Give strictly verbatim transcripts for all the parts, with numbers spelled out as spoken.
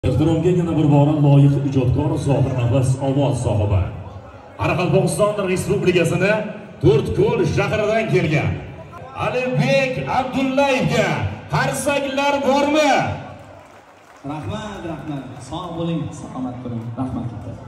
Ehtiromga yana bir bora loyiq ijodkor Zohir nafas ovoz sohibi. Qoraqalpog'iston Respublikasini To'rtko'l shahridan kelgan Alibek Abdullayevga qarsaklar bormi? Rahmat, rahmat. Sog' bo'ling, salomat bo'ling. Rahmat.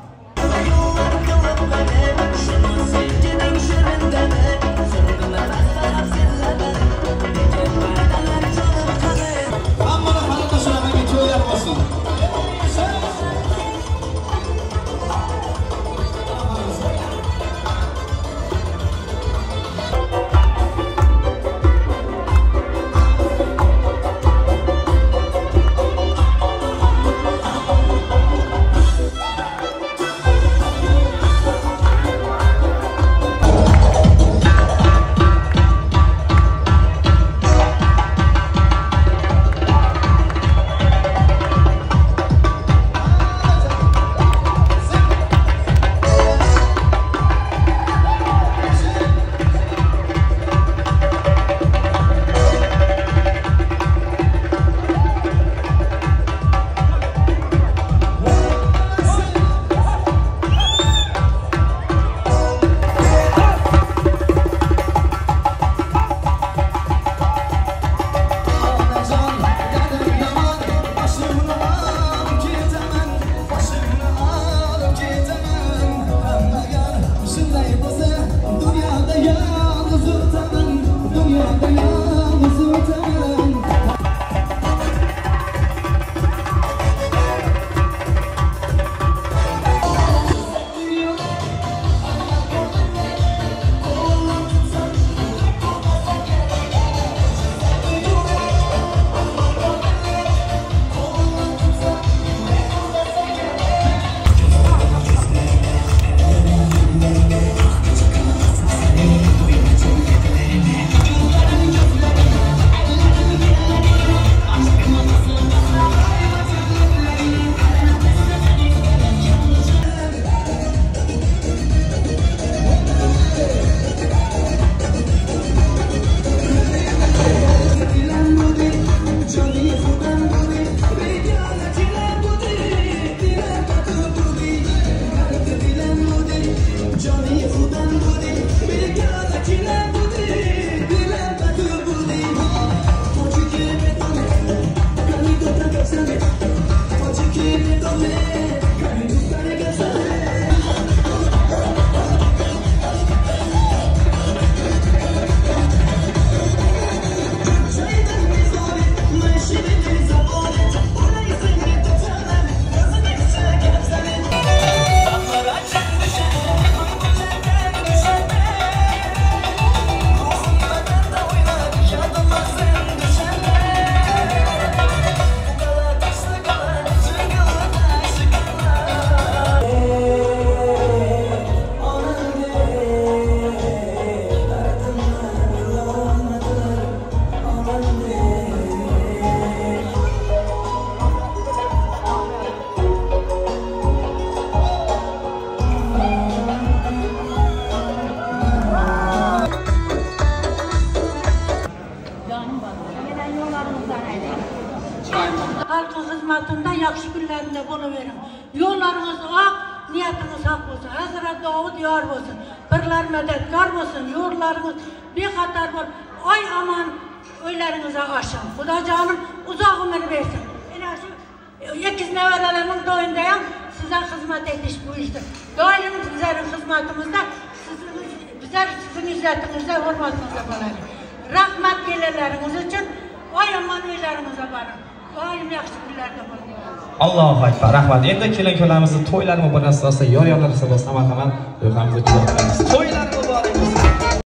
Halkın hizmetinde yakşı günlerinde bunu verin. Yollarınız ak, niyetiniz hak olsun. Hazret Davud yar olsun. Birler medetkar olsun. Yollarınız bir kadar var. Ay aman öylerinize aşın. Kuda canım uzak ömür versin. Yani şu ikiz nevelerimin doyundayım. Size hizmet ediş bu işte. Daim bizlerin hizmetimizde, sizin, bizler sizin izzetinizde, hürmetinizde bulalım. Rahmet geleleriniz için ay aman öylerinize varın. Doim yaxshi kunlarda bo'ladi. Allohu akbar. Rahmat. Endi kelin-ko'lamizni to'ylar muborak asosida yor-yorlar asosida marhamat ro'yxatimizni tugatamiz. To'ylar